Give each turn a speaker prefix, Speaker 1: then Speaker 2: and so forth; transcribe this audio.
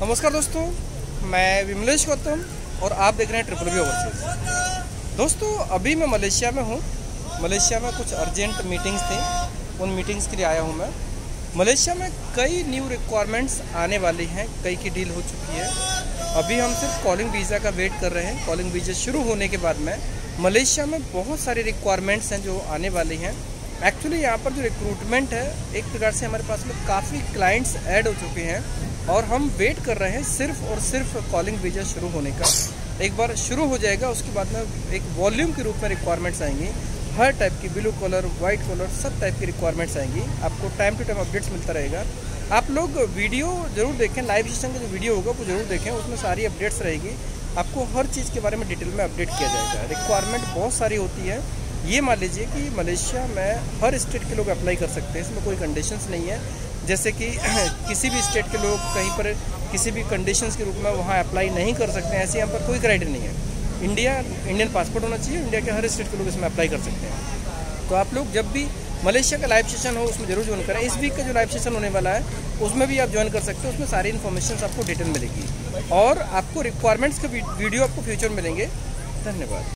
Speaker 1: नमस्कार दोस्तों, मैं विमलेश गौतम और आप देख रहे हैं ट्रिपल वी ओवरसीज। दोस्तों, अभी मैं मलेशिया में हूँ। मलेशिया में कुछ अर्जेंट मीटिंग्स थी, उन मीटिंग्स के लिए आया हूँ मैं। मलेशिया में कई न्यू रिक्वायरमेंट्स आने वाली हैं, कई की डील हो चुकी है। अभी हम सिर्फ कॉलिंग वीज़ा का वेट कर रहे हैं। कॉलिंग वीज़ा शुरू होने के बाद में मलेशिया में बहुत सारी रिक्वायरमेंट्स हैं जो आने वाली हैं। एक्चुअली यहाँ पर जो रिक्रूटमेंट है, एक प्रकार से हमारे पास में काफ़ी क्लाइंट्स ऐड हो चुके हैं और हम वेट कर रहे हैं सिर्फ और सिर्फ कॉलिंग वीज़ा शुरू होने का। एक बार शुरू हो जाएगा उसके बाद में एक वॉल्यूम के रूप में रिक्वायरमेंट्स आएंगी। हर टाइप की, ब्लू कलर, वाइट कलर, सब टाइप की रिक्वायरमेंट्स आएंगी। आपको टाइम टू टाइम अपडेट्स मिलता रहेगा। आप लोग वीडियो जरूर देखें, लाइव सेशन का जो वीडियो होगा वो जरूर देखें, उसमें सारी अपडेट्स रहेगी। आपको हर चीज़ के बारे में डिटेल में अपडेट किया जाएगा। रिक्वायरमेंट बहुत सारी होती है। ये मान लीजिए कि मलेशिया में हर स्टेट के लोग अप्लाई कर सकते हैं, इसमें कोई कंडीशंस नहीं है। जैसे कि किसी भी स्टेट के लोग कहीं पर किसी भी कंडीशंस के रूप में वहाँ अप्लाई नहीं कर सकते हैं, ऐसे यहाँ पर कोई क्राइटेरिया नहीं है। इंडियन पासपोर्ट होना चाहिए, इंडिया के हर स्टेट के लोग इसमें अप्लाई कर सकते हैं। तो आप लोग जब भी मलेशिया का लाइव सेशन हो उसमें जरूर ज्वाइन करें। इस वीक का जो लाइव सेशन होने वाला है उसमें भी आप ज्वाइन कर सकते हो। उसमें सारी इन्फॉर्मेशन आपको डिटेल मिलेगी और आपको रिक्वायरमेंट्स के वीडियो आपको फ्यूचर मिलेंगे। धन्यवाद।